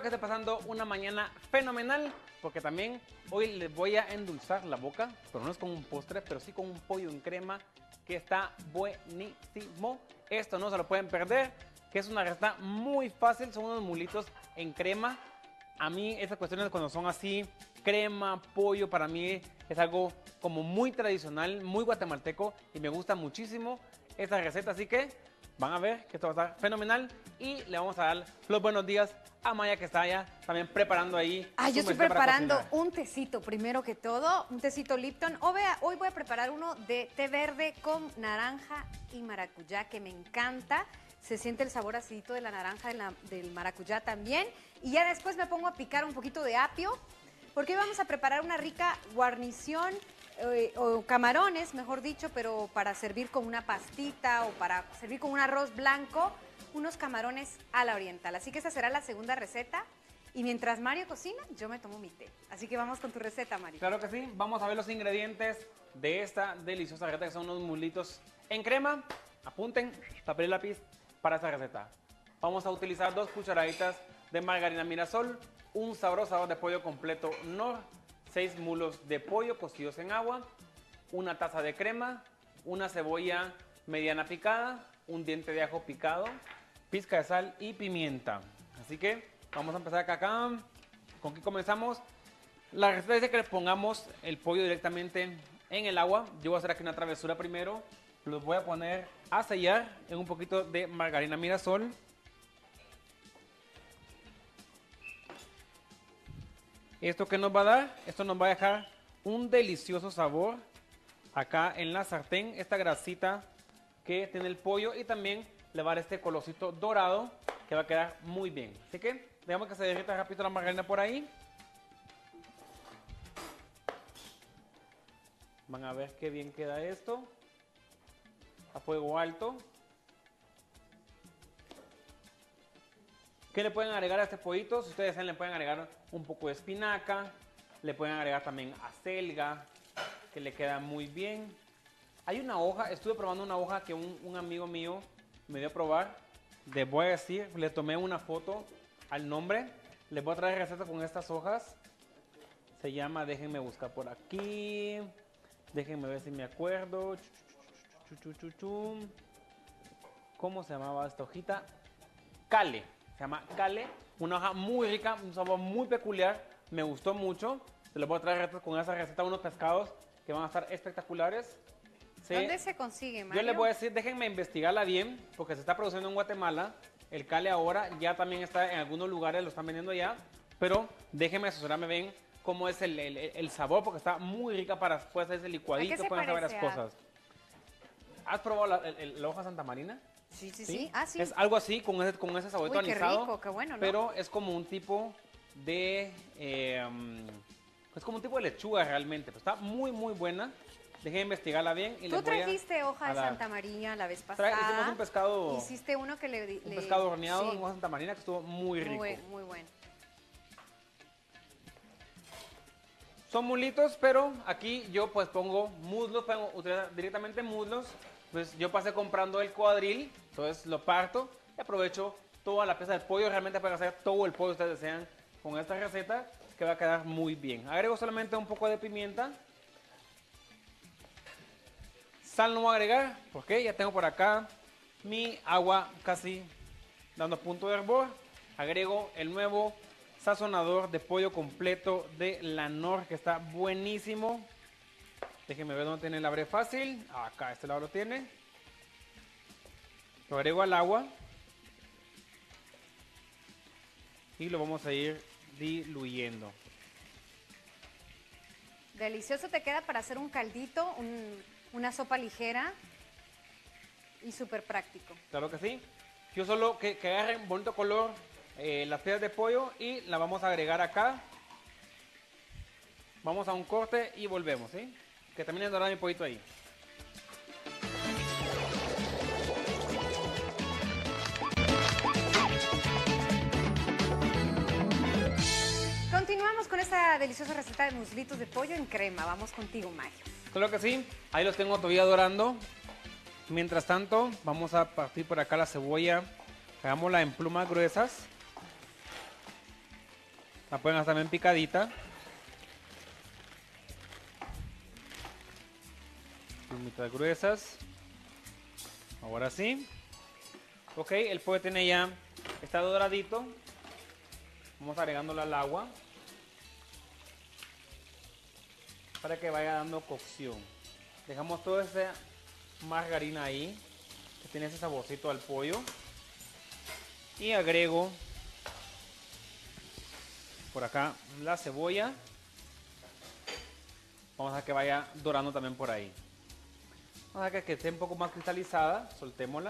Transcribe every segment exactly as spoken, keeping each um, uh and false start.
que esté pasando una mañana fenomenal, porque también hoy les voy a endulzar la boca, pero no es con un postre, pero sí con un pollo en crema que está buenísimo. Esto no se lo pueden perder, que es una receta muy fácil, son unos mulitos en crema. A mí esas cuestiones cuando son así, crema, pollo, para mí es algo como muy tradicional, muy guatemalteco y me gusta muchísimo esta receta, así que van a ver que esto va a estar fenomenal y le vamos a dar los buenos días a Maya, que está allá también preparando ahí. Ah, yo estoy mezcla para preparando cocinar. un tecito primero que todo, un tecito Lipton. O vea, hoy voy a preparar uno de té verde con naranja y maracuyá, que me encanta. Se siente el sabor acidito de la naranja, de la, del maracuyá también. Y ya después me pongo a picar un poquito de apio, porque hoy vamos a preparar una rica guarnición, eh, o camarones, mejor dicho, pero para servir con una pastita o para servir con un arroz blanco, unos camarones a la oriental. Así que esa será la segunda receta. Y mientras Mario cocina, yo me tomo mi té. Así que vamos con tu receta, Mario. Claro que sí, vamos a ver los ingredientes de esta deliciosa receta, que son unos mulitos en crema. Apunten, papel y lápiz para esta receta. Vamos a utilizar dos cucharaditas de margarina Mirasol, un sabroso sabor de pollo completo Knorr, seis mulos de pollo cocidos en agua, una taza de crema, una cebolla mediana picada, un diente de ajo picado, pizca de sal y pimienta. Así que vamos a empezar acá, acá. ¿Con qué comenzamos? La receta dice que le pongamos el pollo directamente en el agua. Yo voy a hacer aquí una travesura primero. Los voy a poner a sellar en un poquito de margarina Mirasol. ¿Esto qué nos va a dar? Esto nos va a dejar un delicioso sabor acá en la sartén. Esta grasita que tiene el pollo y también le va a dar este colorcito dorado que va a quedar muy bien. Así que dejamos que se derrita rápido la margarina por ahí. Van a ver qué bien queda esto. A fuego alto. ¿Qué le pueden agregar a este pollito? Si ustedes desean, le pueden agregar un poco de espinaca. Le pueden agregar también acelga, que le queda muy bien. Hay una hoja, estuve probando una hoja que un, un amigo mío me dio a probar. Les voy a decir, le tomé una foto al nombre. Les voy a traer recetas con estas hojas. Se llama, déjenme buscar por aquí. Déjenme ver si me acuerdo. Chu, chu, chu, chu. ¿Cómo se llamaba esta hojita? Cale. Se llama Cale. Una hoja muy rica, un sabor muy peculiar. Me gustó mucho. Se les voy a traer recetas con esa receta, unos pescados que van a estar espectaculares. Sí. ¿Dónde se consigue, Mario? Yo les voy a decir, déjenme investigarla bien, porque se está produciendo en Guatemala. El Cale ahora ya también está en algunos lugares, lo están vendiendo ya. Pero déjenme asesorarme bien cómo es el, el, el sabor, porque está muy rica para después hacerse licuadito, pueden saber las cosas. ¿Has probado la, el, la hoja Santa Marina? Sí, sí, sí, sí. Ah, sí. Es algo así, con ese, con ese saborito Uy, qué anisado. rico, qué bueno, ¿no? Pero es como un tipo de... Eh, es como un tipo de lechuga realmente. Pero está muy, muy buena. Dejé de investigarla bien. Y Tú les voy trajiste a, hoja a de dar. Santa Marina la vez pasada. Tra hicimos un pescado... Hiciste uno que le... Un le, pescado horneado sí. en hoja Santa Marina que estuvo muy rico. Muy, muy bueno. Son mulitos, pero aquí yo pues pongo muslos, pueden utilizar directamente muslos. Pues yo pasé comprando el cuadril, entonces lo parto y aprovecho toda la pieza del pollo, realmente para hacer todo el pollo que ustedes desean con esta receta, que va a quedar muy bien. Agrego solamente un poco de pimienta. Sal no voy a agregar, porque ya tengo por acá mi agua casi dando punto de hervor. Agrego el nuevo sazonador de pollo completo de la Knorr, que está buenísimo. Déjenme ver dónde tiene el abre fácil. Acá, este lado lo tiene. Lo agrego al agua. Y lo vamos a ir diluyendo. Delicioso te queda para hacer un caldito, un, una sopa ligera y súper práctico. Claro que sí. Yo solo que, que agarren bonito color eh, las piezas de pollo y la vamos a agregar acá. Vamos a un corte y volvemos, ¿sí? Que termine de dorar mi pollito ahí. Continuamos con esta deliciosa receta de muslitos de pollo en crema. Vamos contigo, Mario. Claro que sí. Ahí los tengo todavía dorando. Mientras tanto, vamos a partir por acá la cebolla. Hagámosla en plumas gruesas. La pueden hacer también picadita. Mitad gruesas. Ahora sí. Ok, el pollo tiene ya, está doradito. Vamos agregándolo al agua para que vaya dando cocción. Dejamos toda esa margarina ahí, que tiene ese saborcito al pollo. Y agrego por acá la cebolla. Vamos a que vaya dorando también por ahí. Vamos a que, que esté un poco más cristalizada, soltémosla.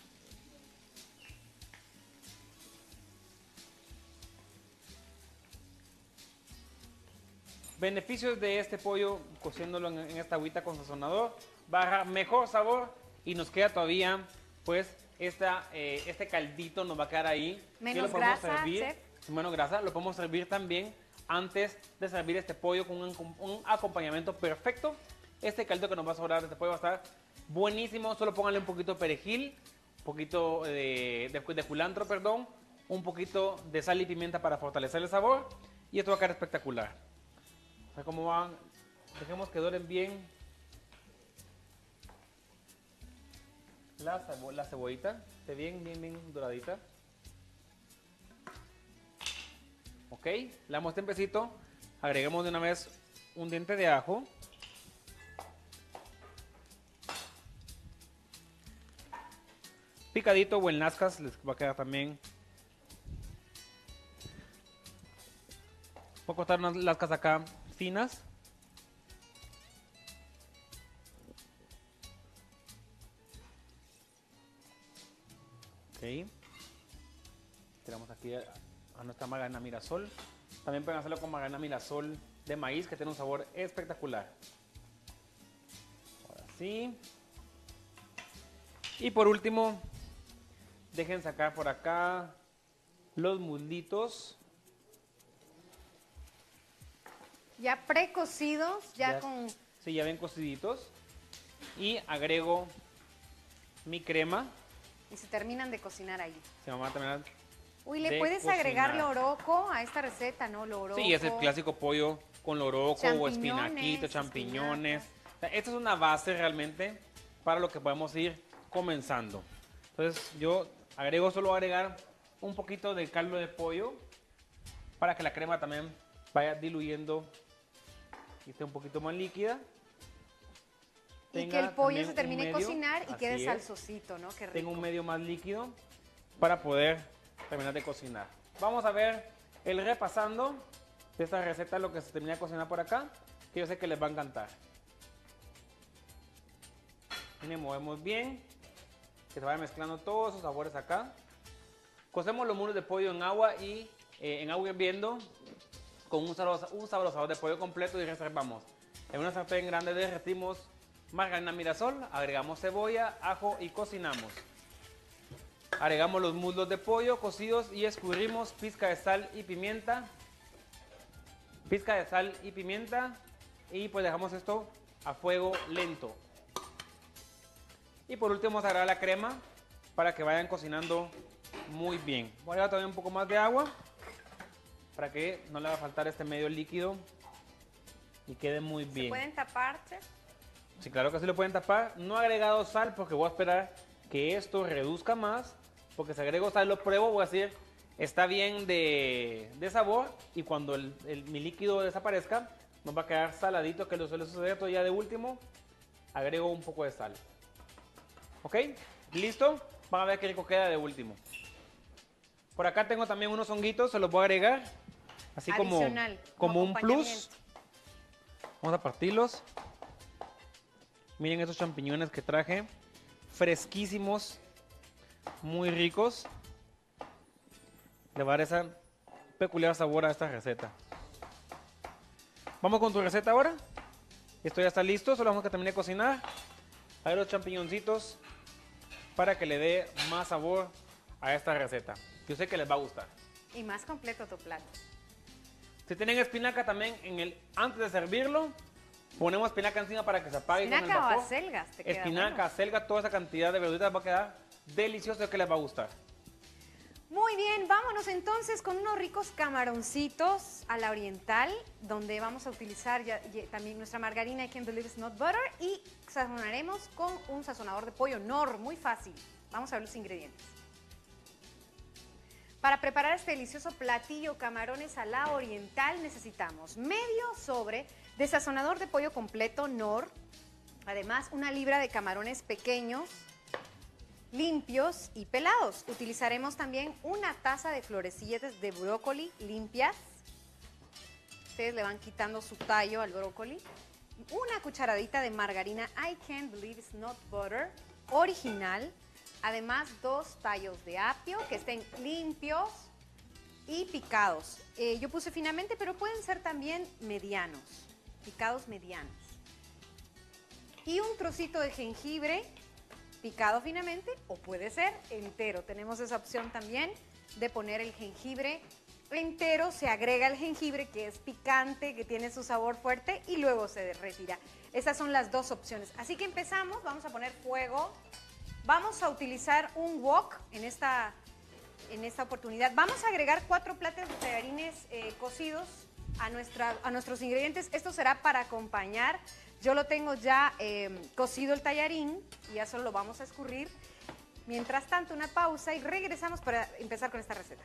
Beneficios de este pollo cociéndolo en, en esta agüita con sazonador: baja mejor sabor y nos queda todavía pues esta, eh, este caldito nos va a quedar ahí. Menos lo podemos grasa, servir, chef. menos grasa, lo podemos servir también antes de servir este pollo con un, un acompañamiento perfecto. Este caldo que nos va a sobrar de este pollo va a estar buenísimo. Solo pónganle un poquito de perejil, un poquito de, de, de culantro, perdón, un poquito de sal y pimienta para fortalecer el sabor y esto va a quedar espectacular. O sea, cómo van, dejemos que doren bien la, cebo la cebollita, esté bien, bien, bien doradita. Ok, le damos tempecito, agreguemos de una vez un diente de ajo. Picadito o en lascas les va a quedar también. Voy a cortar unas lascas acá finas. Ok. Tiramos aquí a, a nuestra margarina Mirasol. También pueden hacerlo con margarina Mirasol de maíz, que tiene un sabor espectacular. Ahora sí. Y por último, dejen sacar por acá los muslitos. Ya precocidos, ya, Ya, con... sí, ya ven cociditos. Y agrego mi crema. Y se terminan de cocinar ahí. Se va a terminar. Uy, ¿le de puedes cocinar. agregar loroco a esta receta, no? Loroco. Sí, es el clásico pollo con loroco o Champiñones, espinaquito, champiñones. espinaca. O sea, esta es una base realmente para lo que podemos ir comenzando. Entonces yo agrego, solo agregar un poquito de caldo de pollo para que la crema también vaya diluyendo y esté un poquito más líquida. Y Tenga que el pollo también se un termine de medio, cocinar y así quede es. salsosito, ¿no? Qué rico. Tengo un medio más líquido para poder terminar de cocinar. Vamos a ver el repasando de esta receta, lo que se termina de cocinar por acá, que yo sé que les va a encantar. Miren, movemos bien, que se vaya mezclando todos esos sabores acá. Cocemos los muslos de pollo en agua y eh, en agua hirviendo con un, sabor, un saborizador de pollo completo y reservamos. En una sartén grande derretimos margarina Mirasol, agregamos cebolla, ajo y cocinamos. Agregamos los muslos de pollo cocidos y escurrimos pizca de sal y pimienta. Pizca de sal y pimienta y pues dejamos esto a fuego lento. Y por último vamos a agregar la crema para que vayan cocinando muy bien. Voy a agregar todavía un poco más de agua para que no le va a faltar este medio líquido y quede muy bien. ¿Se pueden tapar, chef? Sí, claro que sí lo pueden tapar. No he agregado sal porque voy a esperar que esto reduzca más. Porque si agrego sal lo pruebo, voy a decir, está bien de, de sabor. Y cuando el, el, mi líquido desaparezca, nos va a quedar saladito, que lo suele suceder. Todo ya de último, agrego un poco de sal. ¿Ok? ¿Listo? Van a ver qué rico queda de último. Por acá tengo también unos honguitos, se los voy a agregar. Así como, Adicional, como como un plus. Vamos a partirlos. Miren estos champiñones que traje. Fresquísimos. Muy ricos. Le va a dar ese peculiar sabor a esta receta. Vamos con tu receta ahora. Esto ya está listo, solo vamos a terminar de cocinar. Hay los champiñoncitos para que le dé más sabor a esta receta. Yo sé que les va a gustar. Y más completo tu plato. Si tienen espinaca también, en el, antes de servirlo, ponemos espinaca encima para que se apague con el Espinaca o vapor. acelgas, te queda Espinaca, bueno. acelga, toda esa cantidad de verduritas va a quedar delicioso, que les va a gustar. Muy bien, vámonos entonces con unos ricos camaroncitos a la oriental, donde vamos a utilizar ya, ya, también nuestra margarina I Can't Believe It's Not Butter y sazonaremos con un sazonador de pollo Knorr, muy fácil. Vamos a ver los ingredientes. Para preparar este delicioso platillo camarones a la oriental necesitamos medio sobre de sazonador de pollo completo Knorr, además una libra de camarones pequeños, limpios y pelados. Utilizaremos también una taza de florecillas de brócoli limpias. Ustedes le van quitando su tallo al brócoli. Una cucharadita de margarina I Can't Believe It's Not Butter original. Además, dos tallos de apio que estén limpios y picados. Eh, yo puse finamente, pero pueden ser también medianos, picados medianos. Y un trocito de jengibre picado finamente o puede ser entero. Tenemos esa opción también de poner el jengibre entero. Se agrega el jengibre que es picante, que tiene su sabor fuerte y luego se retira. Esas son las dos opciones. Así que empezamos, vamos a poner fuego. Vamos a utilizar un wok en esta, en esta oportunidad. Vamos a agregar cuatro platos de tallarines eh, cocidos a, nuestra, a nuestros ingredientes. Esto será para acompañar. Yo lo tengo ya eh, cocido el tallarín y ya solo lo vamos a escurrir. Mientras tanto, una pausa y regresamos para empezar con esta receta.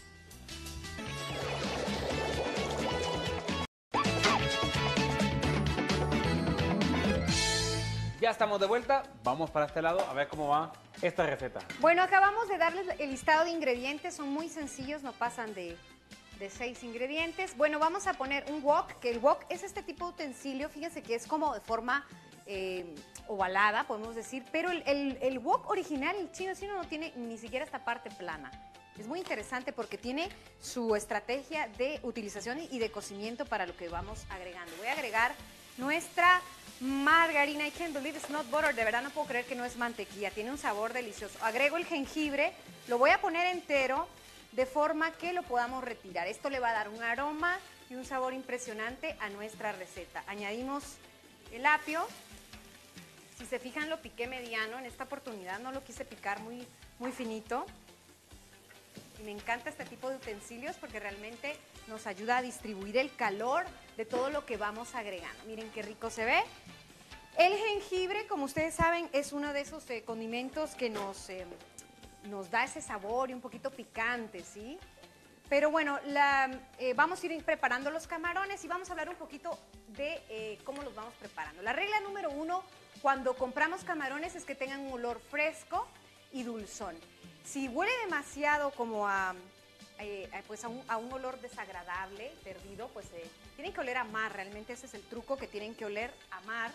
Ya estamos de vuelta, vamos para este lado a ver cómo va esta receta. Bueno, acabamos de darles el listado de ingredientes, son muy sencillos, no pasan de, de seis ingredientes. Bueno, vamos a poner un wok, que el wok es este tipo de utensilio, fíjense que es como de forma eh, ovalada, podemos decir, pero el, el, el wok original, el chino chino, no tiene ni siquiera esta parte plana. Es muy interesante porque tiene su estrategia de utilización y de cocimiento para lo que vamos agregando. Voy a agregar nuestra margarina I Can't Believe It's Not Butter. De verdad no puedo creer que no es mantequilla. Tiene un sabor delicioso. Agrego el jengibre. Lo voy a poner entero de forma que lo podamos retirar. Esto le va a dar un aroma y un sabor impresionante a nuestra receta. Añadimos el apio. Si se fijan, lo piqué mediano. En esta oportunidad no lo quise picar muy, muy finito. Y me encanta este tipo de utensilios porque realmente nos ayuda a distribuir el calor de todo lo que vamos agregando. Miren qué rico se ve. El jengibre, como ustedes saben, es uno de esos eh, condimentos que nos, eh, nos da ese sabor y un poquito picante, ¿sí? Pero bueno, la, eh, vamos a ir preparando los camarones y vamos a hablar un poquito de eh, cómo los vamos preparando. La regla número uno, cuando compramos camarones, es que tengan un olor fresco y dulzón. Si huele demasiado como a, eh, pues a, un, a un olor desagradable, perdido, pues eh, tienen que oler a mar. Realmente ese es el truco, que tienen que oler a mar.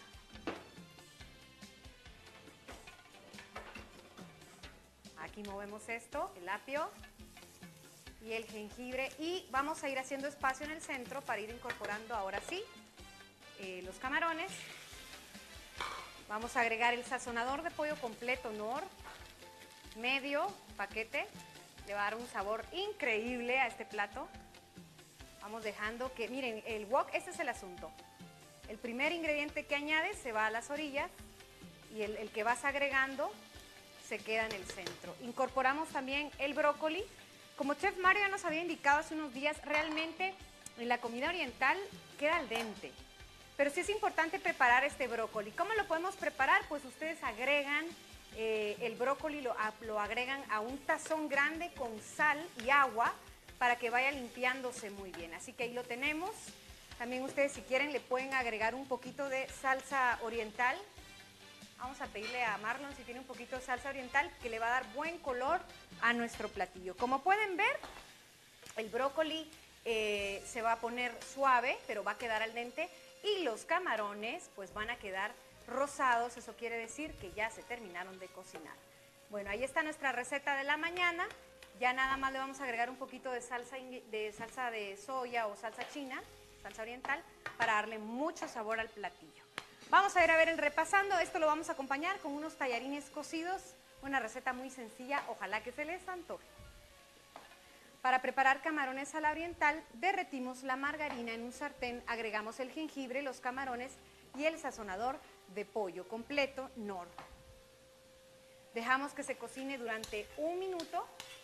Aquí movemos esto, el apio y el jengibre. Y vamos a ir haciendo espacio en el centro para ir incorporando ahora sí eh, los camarones. Vamos a agregar el sazonador de pollo completo Knorr. Medio paquete, le va a dar un sabor increíble a este plato. Vamos dejando que, miren, el wok, este es el asunto. El primer ingrediente que añades se va a las orillas y el, el que vas agregando se queda en el centro. Incorporamos también el brócoli. Como Chef Mario ya nos había indicado hace unos días, realmente en la comida oriental queda al dente. Pero sí es importante preparar este brócoli. ¿Cómo lo podemos preparar? Pues ustedes agregan Eh, el brócoli, lo, lo agregan a un tazón grande con sal y agua para que vaya limpiándose muy bien. Así que ahí lo tenemos. También ustedes, si quieren, le pueden agregar un poquito de salsa oriental. Vamos a pedirle a Marlon si tiene un poquito de salsa oriental, que le va a dar buen color a nuestro platillo. Como pueden ver, el brócoli eh, se va a poner suave, pero va a quedar al dente. Y los camarones pues van a quedar rosados, eso quiere decir que ya se terminaron de cocinar. Bueno, ahí está nuestra receta de la mañana. Ya nada más le vamos a agregar un poquito de salsa de, salsa de soya o salsa china, salsa oriental, para darle mucho sabor al platillo. Vamos a ir a ver el repasando. Esto lo vamos a acompañar con unos tallarines cocidos, una receta muy sencilla, ojalá que se les antoje. Para preparar camarones a la oriental, derretimos la margarina en un sartén, agregamos el jengibre, los camarones y el sazonador de pollo completo Knorr. Dejamos que se cocine durante un minuto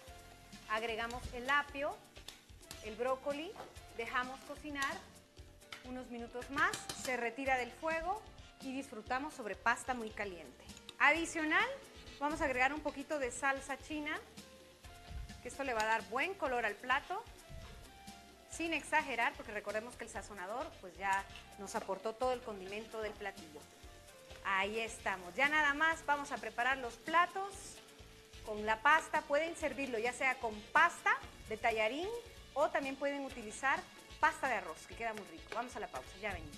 agregamos el apio, el brócoli, dejamos cocinar unos minutos más, se retira del fuego y disfrutamos sobre pasta muy caliente. Adicional, vamos a agregar un poquito de salsa china, que esto le va a dar buen color al plato, sin exagerar, porque recordemos que el sazonador pues ya nos aportó todo el condimento del platillo. Ahí estamos, ya nada más vamos a preparar los platos con la pasta. Pueden servirlo ya sea con pasta de tallarín o también pueden utilizar pasta de arroz, que queda muy rico. Vamos a la pausa, ya venimos.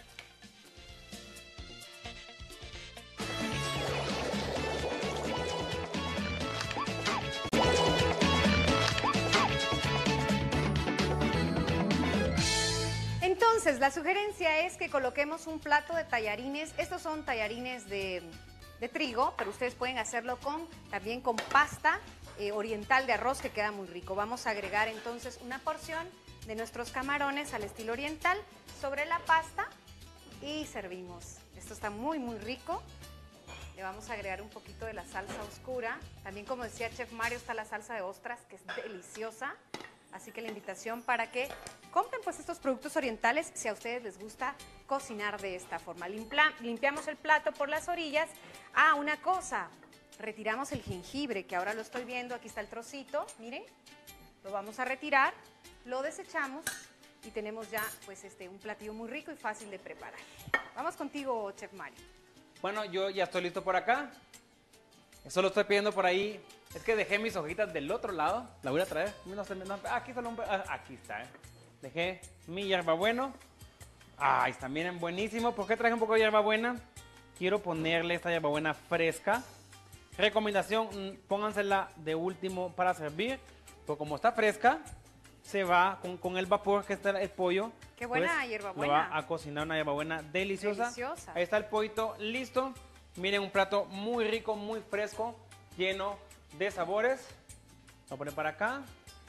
Entonces, la sugerencia es que coloquemos un plato de tallarines. Estos son tallarines de, de trigo, pero ustedes pueden hacerlo con, también con pasta eh, oriental de arroz, que queda muy rico. Vamos a agregar entonces una porción de nuestros camarones al estilo oriental sobre la pasta y servimos. Esto está muy, muy rico. Le vamos a agregar un poquito de la salsa oscura. También, como decía Chef Mario, está la salsa de ostras, que es deliciosa. Así que la invitación para que compren pues estos productos orientales si a ustedes les gusta cocinar de esta forma. Limpia, limpiamos el plato por las orillas. Ah, una cosa, retiramos el jengibre, que ahora lo estoy viendo, aquí está el trocito, miren. Lo vamos a retirar, lo desechamos y tenemos ya pues este un platillo muy rico y fácil de preparar. Vamos contigo, Chef Mario. Bueno, yo ya estoy listo por acá. Eso lo estoy pidiendo por ahí. Es que dejé mis hojitas del otro lado. La voy a traer. No sé, no, aquí, está, ah, aquí está. ¿eh? Dejé mi hierbabuena. Ay, están bien buenísimos. ¿Por qué traje un poco de hierbabuena? Quiero ponerle esta hierbabuena fresca. Recomendación, póngansela de último para servir. Porque como está fresca, se va con, con el vapor que está el pollo. Qué buena pues, hierbabuena. Lo va a cocinar una hierbabuena deliciosa. Deliciosa. Ahí está el pollito listo. Miren, un plato muy rico, muy fresco, lleno de sabores. Lo voy a poner para acá.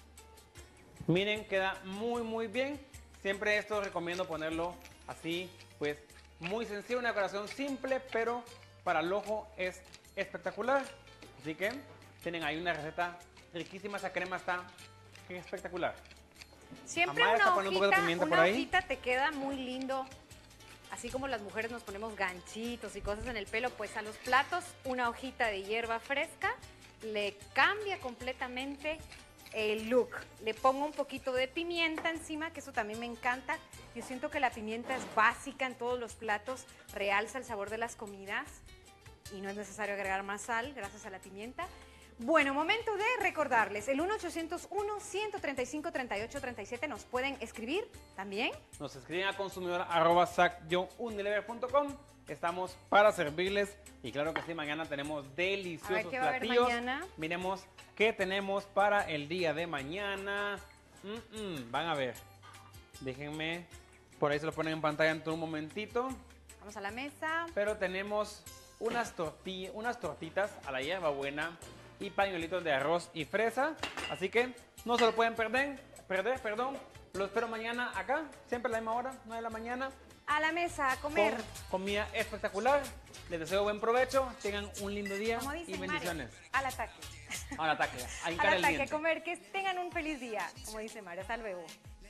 Miren, queda muy, muy bien. Siempre esto recomiendo ponerlo así, pues muy sencillo, una decoración simple, pero para el ojo es espectacular. Así que tienen ahí una receta riquísima. Esa crema está espectacular. Siempre Amaya está una poniendo un poco de hojita, pimienta una por ahí. hojita te queda muy lindo. Así como las mujeres nos ponemos ganchitos y cosas en el pelo, pues a los platos una hojita de hierba fresca le cambia completamente el look. Le pongo un poquito de pimienta encima, que eso también me encanta. Yo siento que la pimienta es básica en todos los platos, realza el sabor de las comidas y no es necesario agregar más sal gracias a la pimienta. Bueno, momento de recordarles, el uno ochocientos uno, ciento treinta y cinco, treinta y ocho, treinta y siete nos pueden escribir también. Nos escriben a consumidor arroba sac unilever punto com. Estamos para servirles y claro que sí, mañana tenemos deliciosos A ver, ¿qué va a haber platillos. mañana? Miremos qué tenemos para el día de mañana. Mm -mm, van a ver. Déjenme, por ahí se lo ponen en pantalla en un momentito. Vamos a la mesa. Pero tenemos unas, tortillas, unas tortitas a la hierbabuena y pañuelitos de arroz y fresa. Así que no se lo pueden perder, perder, perdón. Lo espero mañana acá, siempre a la misma hora, nueve de la mañana. A la mesa, a comer. Con comida espectacular. Les deseo buen provecho, tengan un lindo día Como dice y bendiciones. Mario, al ataque. Al ataque, a Al hincar el ataque, diente. a comer, que tengan un feliz día. Como dice Mario, hasta luego.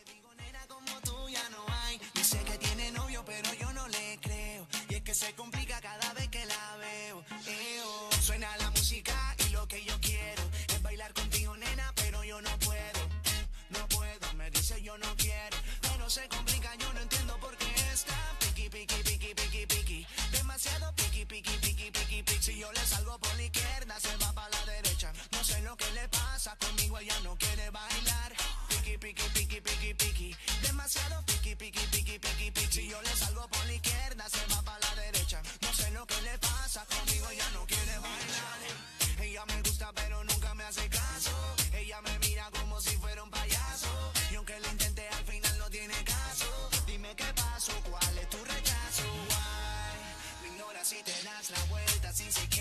Dice que tiene novio, pero yo no le creo. Y es que se complica cada vez que la veo. Eo, suena la música y lo que yo quiero es bailar contigo, nena, pero yo no puedo. No puedo, me dice yo no quiero. Pero se complica, yo no entiendo por qué está piqui, piqui, piqui, piqui, piqui. Demasiado piqui, piqui, piqui, piqui, piqui. Si yo le salgo por la izquierda, se va para la derecha. No sé lo que le pasa, conmigo ella no quiere bailar. Piqui, piqui, piqui, piqui, piqui. Demasiado piqui, piqui, piqui, piqui, piqui. Si yo le salgo por la izquierda, se va para la derecha. No sé lo que le pasa, conmigo ella no quiere bailar. Ella me gusta pero nunca me hace caso. Ella me mira como si fuera un payaso. Y aunque lo intente al final no tiene caso. Dime qué pasó, cuál es tu rechazo. Why? Me ignoras si te das la vuelta sin siquiera